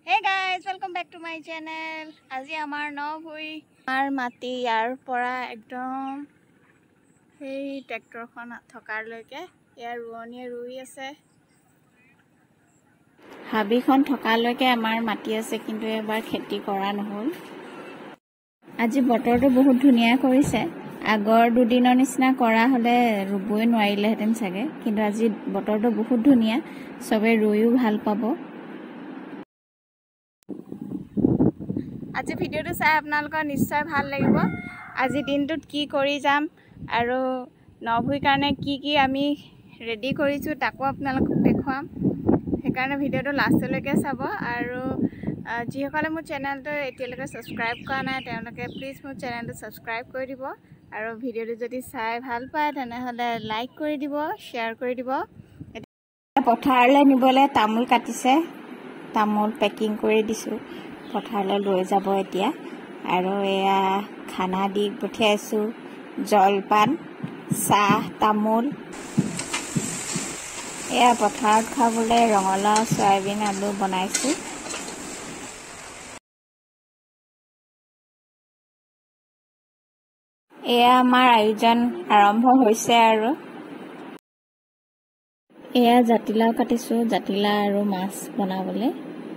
Hey guys, welcome back to my channel. Aji amar Novhui amar mati yar pora ekdom hey tractor khon thokar loike yar ruoniye rui ase habi khon thokar loike amar mati ase kintu ebar kheti kora nohol aji botor to bahut dhuniya korise agor dudinor nisna kora hole ruboi noarile heten sage kintu aji botor to bahut dhuniya sobe ruiu bhal pabo আজি ভিডিওটো চাই আপোনালোকৰ নিশ্চয় ভাল লাগিব আজি দিনটোত কি কৰি যাম আৰু নভুই কাৰণে কি আমি ৰেডি কৰিছো তাকো আপোনালোকক দেখুৱাম সেইকাৰণে ভিডিওটো লাষ্টলৈকে চাব আৰু যিসকলে মোৰ চেনেলটো এতিয়ালৈকে সাবস্ক্ৰাইব কৰা নাই তেওঁলোকে প্লিজ মোৰ চেনেলটো সাবস্ক্ৰাইব কৰি দিব আৰু ভিডিওটো যদি চাই ভাল পায় তেনেহলে লাইক কৰি দিব শেয়াৰ কৰি দিব পথাৰলৈ নিবলে তামুল কাটিছে তামুল পেকিং কৰি দিছো পথাৰলৈ লৈ যাব এতিয়া আৰু এয়া খানা দি পঠিয়াইছো জলপান চাহ তামুল এয়া পথাৰত খাবলৈ ৰঙালাও সয়াবিন আলু বনাইছো এয়া আমাৰ আয়োজন আৰম্ভ হৈছে আৰু এয়া জাতিলাও কাটিছো জাতিলাও আৰু মাছ বনাবলৈ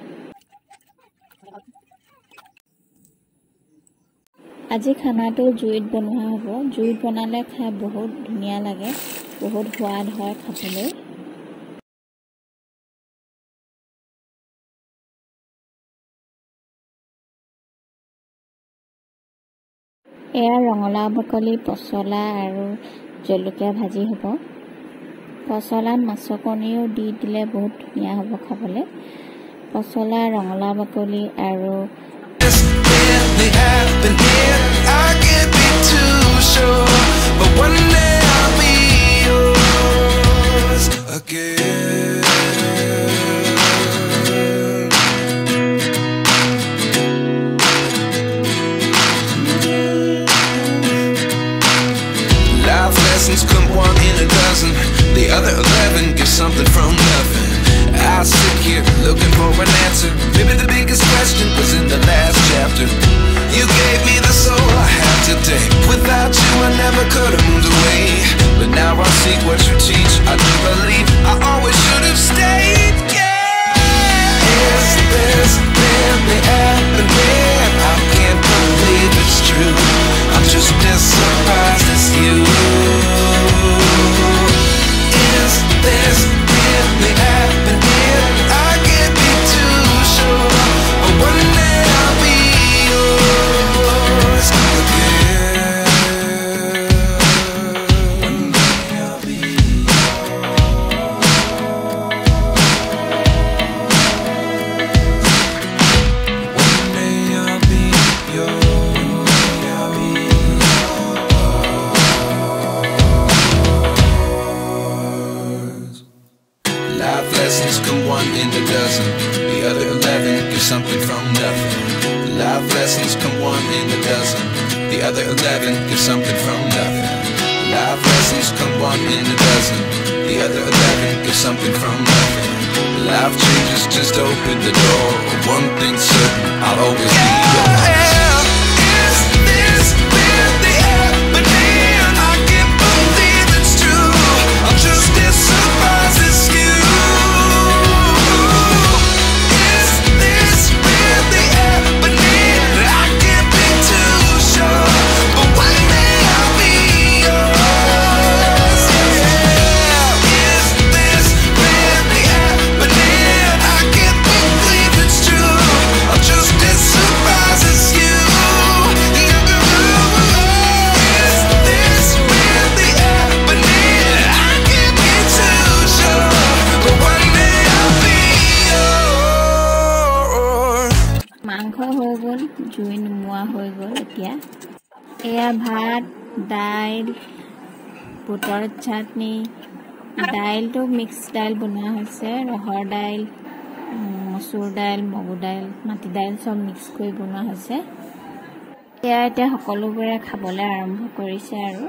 আজি খানাটো জুইত বনোৱা হ'ব জুইত বনালে খাই বহুত ধুনীয়া লাগে বহুত সোৱাদ হয় খাবলৈ এয়া ৰঙালাও বাকলি পচলা আৰু জলকীয়া ভাজি হ'ব পচলাত মাছৰ কণীও দি দিলে বহুত ধুনীয়া হ'ব খাবলৈ পচলা ৰঙালাও বাকলি আৰু I can't be too sure, but one day I'll be yours again. Life lessons come one in a dozen, the other 11 get something from nothing. I sit here looking for an answer. Maybe the biggest question was in the last chapter. You gave me the soul I have today. Without you I never could have moved away. But now I see what you teach. I do believe I always should have stayed. Yeah. Is this really happening? I can't believe it's true. I'm just as surprised as you. Is this really happening? I can't be too sure. But one day I'll be yours again. One day I'll be yours. One day I'll be yours. I'll be yours. Life lessons come one in a dozen. The other 11 get something from nothing. Life lessons come one in a dozen. The other 11 get something from nothing. Life lessons come one in a dozen. The other 11 get something from nothing. Life changes just open the door. One thing's certain, I'll always be yours. Is this really happening? I can't believe it's true. I'm just as surprised as you. Is this really happening? I can't be too sure, but one day I'll be yours. Yeah. Is this really happening? I can't believe it's true. I'm just as surprised as you. Is this really happening? I can't be too sure, but one day I'll be yours. মাংস হৈ গ'ল জুই নুমুৱা হৈ গ'ল এতিয়া এয়া ভাত দাইল বুটৰ চাটনি দাইলটো মিক্স দাইল বনোৱা হৈছে ৰহৰ দাইল মচুৰ দাইল মগু দাইল মাটি দাইল সব মিক্স কৰি বনোৱা হৈছে এয়া এতিয়া সকলোবোৰে খাবলৈ আৰম্ভ কৰিছে আৰু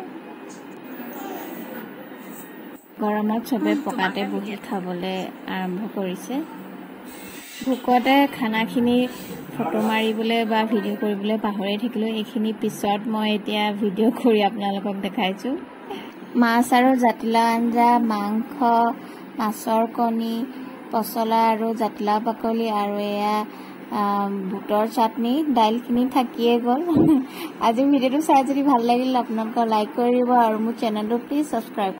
গৰমত সবে পকাতে বহি খাবলৈ আৰম্ভ কৰিছে ভোকতে খানাখিনি ফটো মাৰিবলৈ বা ভিডিঅ' কৰিবলৈ পাহৰি থাকিলোঁ। এইখিনি পিছত মই এতিয়া ভিডিঅ' কৰি আপোনালোকক দেখাইছোঁ। মাছ আৰু জাতিলাও আঞ্জা, মাংস, মাছৰ কণী, পচলা আৰু জাতিলাও বাকলি আৰু এয়া বুটৰ চাটনি, দাইলখিনি থাকিয়ে গ'ল। আজি ভিডিঅ'টো চাই যদি ভাল লাগিল আপোনালোকে লাইক কৰি দিব আৰু মোৰ চেনেলটো প্লিজ ছাবস্ক্ৰাইব